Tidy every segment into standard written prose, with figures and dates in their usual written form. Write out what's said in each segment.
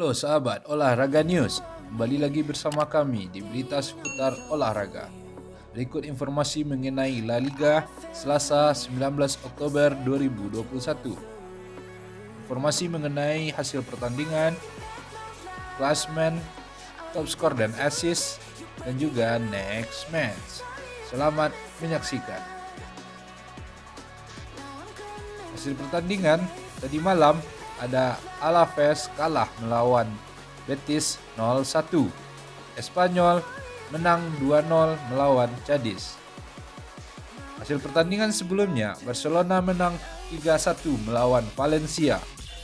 Halo sahabat Olahraga News, kembali lagi bersama kami di berita seputar olahraga. Berikut informasi mengenai La Liga Selasa 19 Oktober 2021. Informasi mengenai hasil pertandingan, klasmen, top skor dan assist, dan juga next match. Selamat menyaksikan. Hasil pertandingan tadi malam ada Alaves kalah melawan Betis 0-1. Espanyol menang 2-0 melawan Cadiz. Hasil pertandingan sebelumnya, Barcelona menang 3-1 melawan Valencia.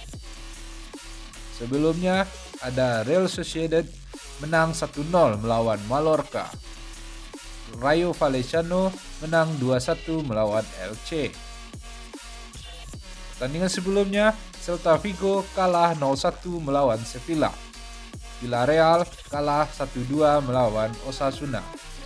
Sebelumnya ada Real Sociedad menang 1-0 melawan Mallorca. Rayo Vallecano menang 2-1 melawan Elche. Pertandingan sebelumnya, Celta Vigo kalah 0-1 melawan Sevilla. Villarreal kalah 1-2 melawan Osasuna.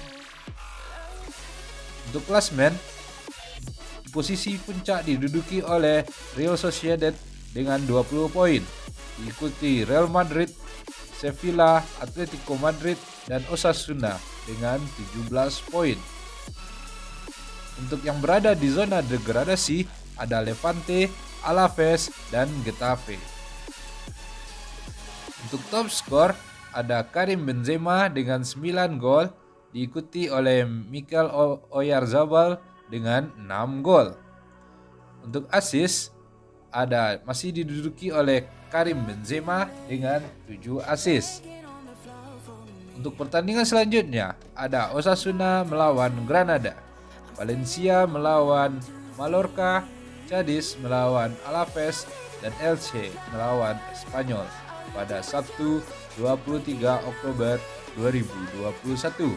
Untuk klasmen, posisi puncak diduduki oleh Real Sociedad dengan 20 poin. Diikuti Real Madrid, Sevilla, Atletico Madrid, dan Osasuna dengan 17 poin. Untuk yang berada di zona degradasi, ada Levante, Alaves, dan Getafe. Untuk top skor, ada Karim Benzema dengan 9 gol, diikuti oleh Mikel Oyarzabal dengan 6 gol. Untuk assist, masih diduduki oleh Karim Benzema dengan 7 assist. Untuk pertandingan selanjutnya, ada Osasuna melawan Granada, Valencia melawan Mallorca, Cadiz melawan Alaves, dan Elche melawan Espanyol pada Sabtu 23 Oktober 2021.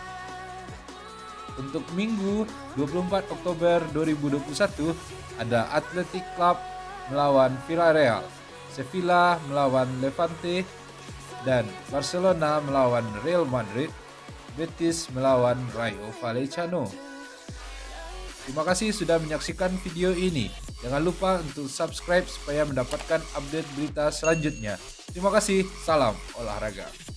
Untuk Minggu 24 Oktober 2021 ada Athletic Club melawan Villarreal, Sevilla melawan Levante, dan Barcelona melawan Real Madrid, Betis melawan Rayo Vallecano. Terima kasih sudah menyaksikan video ini. Jangan lupa untuk subscribe supaya mendapatkan update berita selanjutnya. Terima kasih, salam olahraga.